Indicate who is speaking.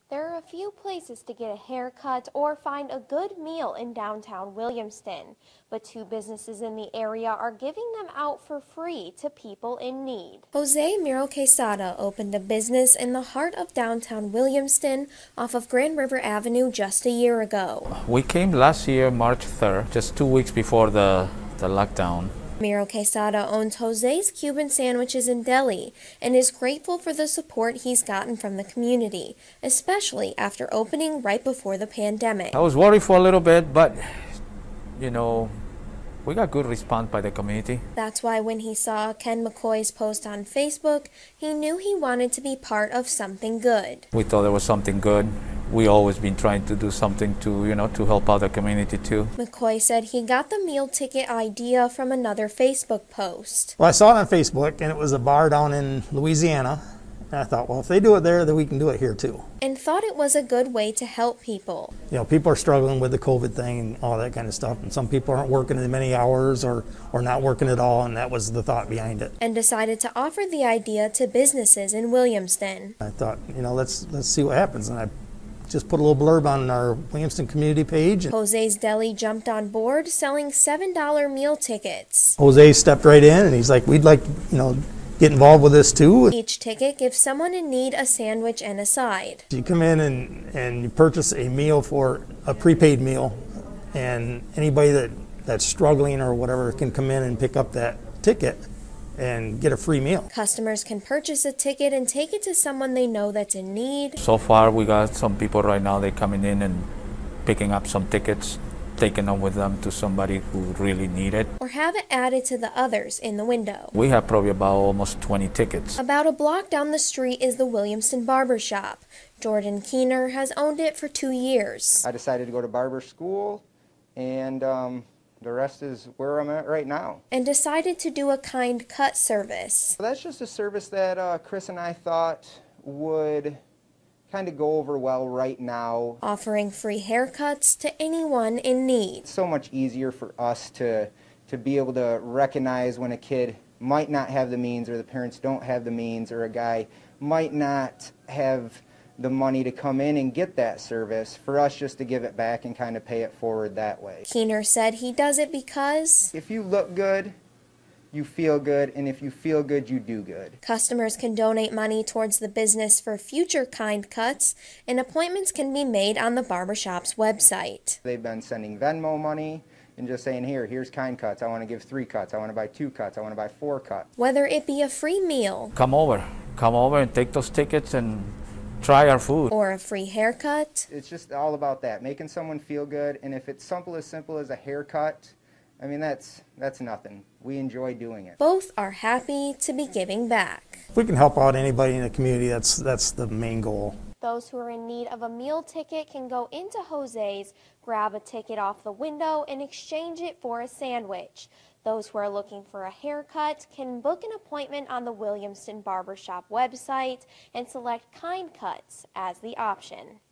Speaker 1: There are a few places to get a haircut or find a good meal in downtown Williamston, but two businesses in the area are giving them out for free to people in need. Jose Miro Quesada opened a business in the heart of downtown Williamston off of Grand River Avenue just a year ago.
Speaker 2: We came last year, March 3rd, just 2 weeks before the lockdown.
Speaker 1: Miro Quesada owns Jose's Cuban Sandwiches in Deli and is grateful for the support he's gotten from the community, especially after opening right before the pandemic.
Speaker 2: I was worried for a little bit, but, we got good response by the community.
Speaker 1: That's why when he saw Ken McCoy's post on Facebook, he knew he wanted to be part of something good.
Speaker 2: We thought there was something good. We always been trying to do something to, to help out the community too.
Speaker 1: McCoy said he got the meal ticket idea from another Facebook post.
Speaker 3: Well, I saw it on Facebook, and it was a bar down in Louisiana. And I thought, well, if they do it there, then we can do it here too.
Speaker 1: And thought it was a good way to help people.
Speaker 3: People are struggling with the COVID thing and all that kind of stuff. And some people aren't working as many hours or not working at all, and that was the thought behind it.
Speaker 1: And decided to offer the idea to businesses in Williamston.
Speaker 3: I thought, let's see what happens. And I just put a little blurb on our Williamston community page.
Speaker 1: Jose's Deli jumped on board, selling $7 meal tickets.
Speaker 3: Jose stepped right in, and he's like, we'd like, get involved with this too.
Speaker 1: Each ticket gives someone in need a sandwich and a side.
Speaker 3: You come in and you purchase a meal for a prepaid meal, and anybody that's struggling or whatever can come in and pick up that ticket and get a free meal.
Speaker 1: Customers can purchase a ticket and take it to someone they know that's in need.
Speaker 2: So far, we got some people right now, they're coming in and picking up some tickets, taking them with them to somebody who really need it.
Speaker 1: Or have it added to the others in the window.
Speaker 2: We have probably about almost 20 tickets.
Speaker 1: About a block down the street is the Williamston Barbershop. Jordan Keener has owned it for 2 years.
Speaker 4: I decided to go to barber school, and the rest is where I'm at right now.
Speaker 1: And decided to do a kind cut service.
Speaker 4: That's just a service that Chris and I thought would kind of go over well right now.
Speaker 1: Offering free haircuts to anyone in need.
Speaker 4: It's so much easier for us to be able to recognize when a kid might not have the means, or the parents don't have the means, or a guy might not have the money to come in and get that service, for us just to give it back and kind of pay it forward that way.
Speaker 1: Keener said he does it because
Speaker 4: if you look good, you feel good, and if you feel good, you do good.
Speaker 1: Customers can donate money towards the business for future kind cuts, and appointments can be made on the barbershop's website.
Speaker 4: They've been sending Venmo money and just saying, here's kind cuts. I want to give 3 cuts. I want to buy 2 cuts. I want to buy 4 cuts.
Speaker 1: Whether it be a free meal,
Speaker 2: Come over and take those tickets and try our food.
Speaker 1: Or a free haircut.
Speaker 4: It's just all about that, making someone feel good, and if it's simple as a haircut, I mean, that's nothing. We enjoy doing it.
Speaker 1: Both are happy to be giving back.
Speaker 3: If we can help out anybody in the community, that's the main goal.
Speaker 1: Those who are in need of a meal ticket can go into Jose's, grab a ticket off the window, and exchange it for a sandwich. Those who are looking for a haircut can book an appointment on the Williamston Barbershop website and select kind cuts as the option.